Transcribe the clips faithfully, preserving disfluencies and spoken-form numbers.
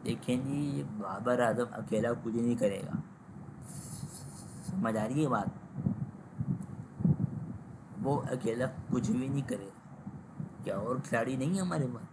دیکھیں جی بابر اعظم اکیلا کچھ نہیں کرے گا، سمجھ آ رہی ہے بات؟ وہ اکیلا کچھ بھی نہیں کرے گا. کیا اور کھلاڑی نہیں ہے ہمارے پاس؟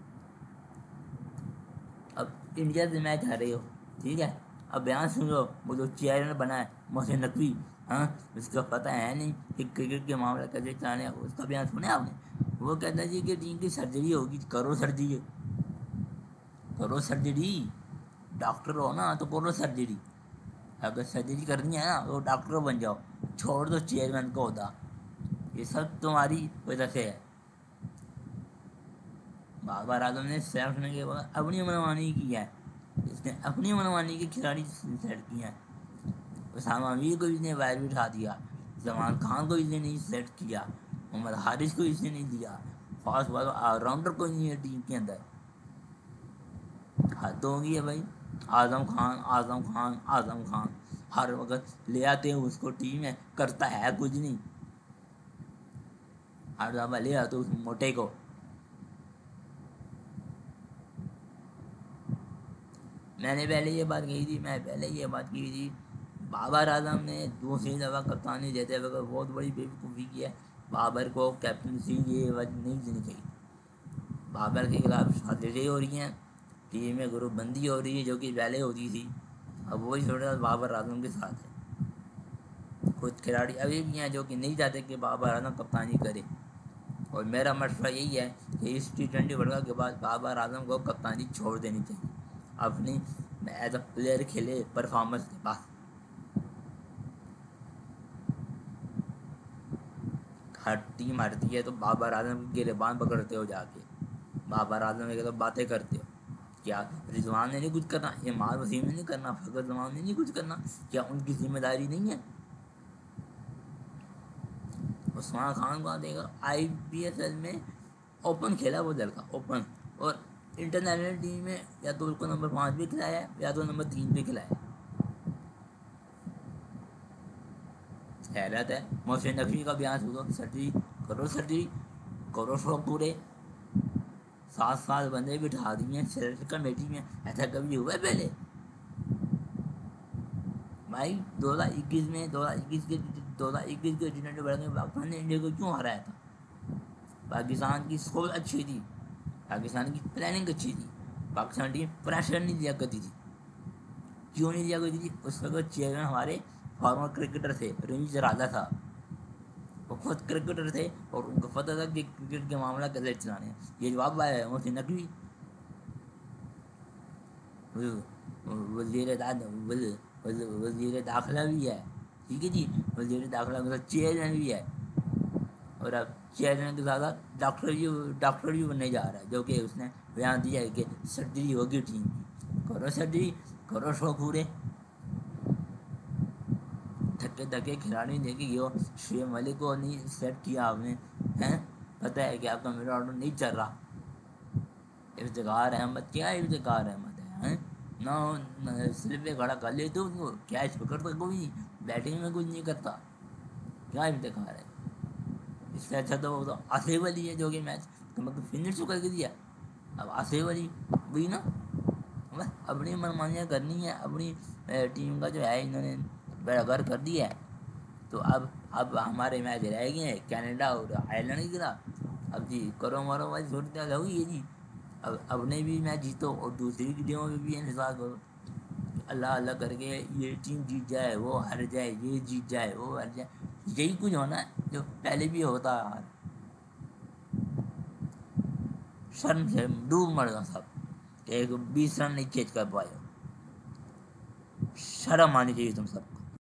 اب انڈیا سے میچ ہارے ہو، ٹھیک ہے، اب بیان سن لو، وہ جو چیئرمین بنا ہے محسن نقوی، ہاں اس کا پتہ ہے نہیں کہ کرکٹ کے معاملہ کیسے چلانے ہیں. اس کا بیان سنے آپ نے؟ وہ کہتا ہے جی کہ ٹیم کی سرجری ہوگی. کرو سرجری، کرو سرجری، ڈاکٹر ہو نا تو کرو سرجری. اگر سرجری کرنی ہے نا تو ڈاکٹر بن جاؤ، چھوڑ دو چیئرمین کا عہدہ. یہ سب تمہاری وجہ سے ہے. بابر اعظم نے سیلکٹ کے بعد اپنی منمانی کی ہے، اس نے اپنی منمانی کے کھلاڑی سیٹ کیے ہیں. اسامہ امیر کو اس نے باہر بٹھا دیا، زمان خان کو اس نے نہیں سیٹ کیا، محمد حارث کو اس نے نہیں دیا، فاسٹ بالر آل راؤنڈر کو نہیں ہے ٹیم کے اندر. حد ہو گئی ہے بھائی. اعظم خان اعظم خان اعظم خان ہر وقت لے آتے ہیں اس کو ٹیم میں، کرتا ہے کچھ نہیں. ہر دفعہ لے آتے اس موٹے کو. میں نے پہلے یہ بات کہی تھی میں پہلے یہ بات کی تھی بابر اعظم نے دوسری دفعہ کپتانی دیتے ہوئے بہت بڑی بے وقوفی کی ہے. بابر کو کیپٹنسی یہ وجہ نہیں دینی چاہیے. بابر کے خلاف سازشیں ہو رہی ہیں، ٹیم میں گروپ بندی ہو رہی ہے جو کہ پہلے ہوتی تھی. اب وہی تھوڑا بابر اعظم کے ساتھ ہے. کچھ کھلاڑی ابھی بھی ہیں جو کہ نہیں چاہتے کہ بابر اعظم کپتانی کرے، اور میرا مشورہ یہی ہے کہ اس ٹی ٹوینٹی ورلڈ کپ کے بعد بابر اعظم کو کپتانی چھوڑ دینی چاہیے. اپنی ایز اے پلیئر کھیلے پرفارمنس کے بعد. ہر ٹیم ہارتی ہے تو بابر اعظم کی گریبان پکڑتے ہو جا کے، بابر اعظم کے خلاف باتیں کرتے ہو. کیا رضوان نے نہیں کچھ کرنا؟ اماد وسیم نے نہیں کرنا؟ فخر زمان نے نہیں کچھ کرنا؟ کیا ان کی ذمہ داری نہیں ہے؟ عثمان خان کو دیکھا آئی پی ایس ایل میں اوپن کھیلا وہ لڑکا اوپن، اور انٹرنیشنل ٹیم میں یا تو اس کو نمبر پانچ بھی کھلایا ہے یا تو نمبر تین بھی کھلایا ہے. حیرت ہے. محسن نقوی کا بیان سنو، سرجری کرو، سرجری کرو، شوق پورے. سات سات بندے بٹھا دیے ہیں سلیکٹ کمیٹی میں. ایسا کبھی ہوا ہے پہلے؟ بھائی دو ہزار اکیس میں دو ہزار اکیس کے دو ہزار اکیس کے ٹی ٹوینٹی ورلڈ میں پاکستان نے انڈیا کو کیوں ہرایا تھا؟ پاکستان کی سوچ اچھی تھی، پاکستان کی پلاننگ اچھی تھی، پاکستان ٹیم پریشر نہیں دیا کرتی تھی. کیوں نہیں دیا کرتی تھی؟ اس وقت چیئرمین ہمارے فارمر کرکٹر تھے، رنجیت راجا تھا. وہ خود کرکٹر تھے اور ان کو پتہ تھا کہ کرکٹ کے معاملہ کیسے چلانے ہیں. یہ جواب آیا ہے محسن نقوی وزیر وزیر داخلہ بھی ہے، ٹھیک ہے جی، وزیر داخلہ کے ساتھ چیئرمین بھی ہے، اور اب چیئرمین کے ساتھ ڈاکٹر بھی ڈاکٹر بھی بننے جا رہا ہے، جو کہ اس نے بیان دیا ہے کہ سرجری ہوگی ٹیم کی. کرو سرجری، کرو شو پورے. تھکے تھکے کھلاڑی دیکھے گئے ہو، شعیب ملک کو نہیں سیٹ کیا آپ نے، ہیں پتہ ہے کہ آپ کا میرا آرڈر نہیں چل رہا. افتخار احمد کیا افتخار احمد ہے، نہ سلپ پہ کھڑا کر لیتے اس کو، کیچ پکڑتا کوئی نہیں، بیٹنگ میں کچھ نہیں کرتا. کیا افتخار ہے؟ اس سے اچھا تو وہ تو آصف علی ہے جو کہ میچ مطلب فنش تو کر کے دیا. اب آصف علی وہی نا، اپنی منمانیاں کرنی ہے. اپنی ٹیم کا جو ہے انہوں نے بیڑا غرق کر دیا ہے. تو اب اب ہمارے میچ رہ گئے ہیں کینیڈا اور آئرلینڈ کی طرح. اب جی کرو مرو والی صورتحال ہوئی ہے جی. اب اپنے بھی میچ جیتو اور دوسری کی ٹیموں میں بھی انحصار کرو. اللہ اللہ کر کے یہ ٹیم جیت جائے، وہ ہار جائے، یہ جیت جائے، وہ ہار جائے. یہی کچھ ہونا ہے جو پہلے بھی ہوتا ہے. شرم سے ڈوب مرنا سب کہ ایک بیس رن نہیں چیز کر پائے. شرم آنی چاہیے تم سب.